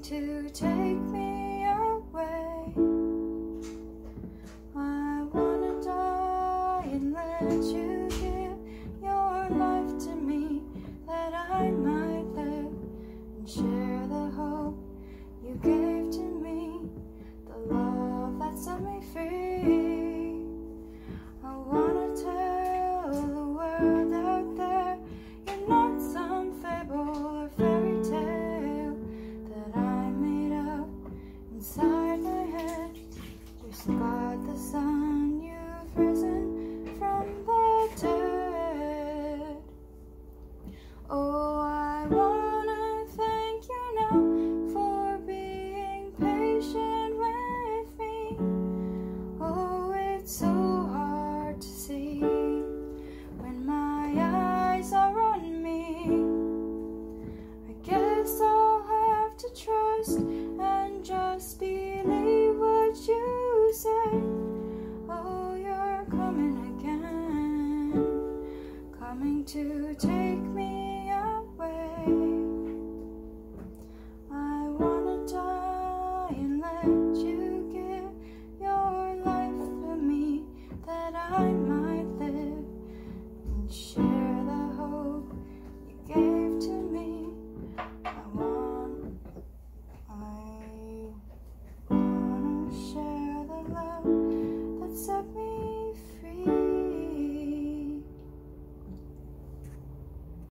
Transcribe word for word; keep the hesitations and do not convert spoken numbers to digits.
to take me away. I wanna die and let you give your life to me, that I might live and share the hope you gave to me, the love that set me free. I wanna tell the world out there, you're not some fable or fairy tale that I made up inside my head. Just God the Son, you've risen from the dead. Oh, I wanna thank you now for being patient with me. Oh, it's so hard to see when my eyes are on me. I guess I'll have to trust and just believe what you say. Oh, you're coming again, coming to take me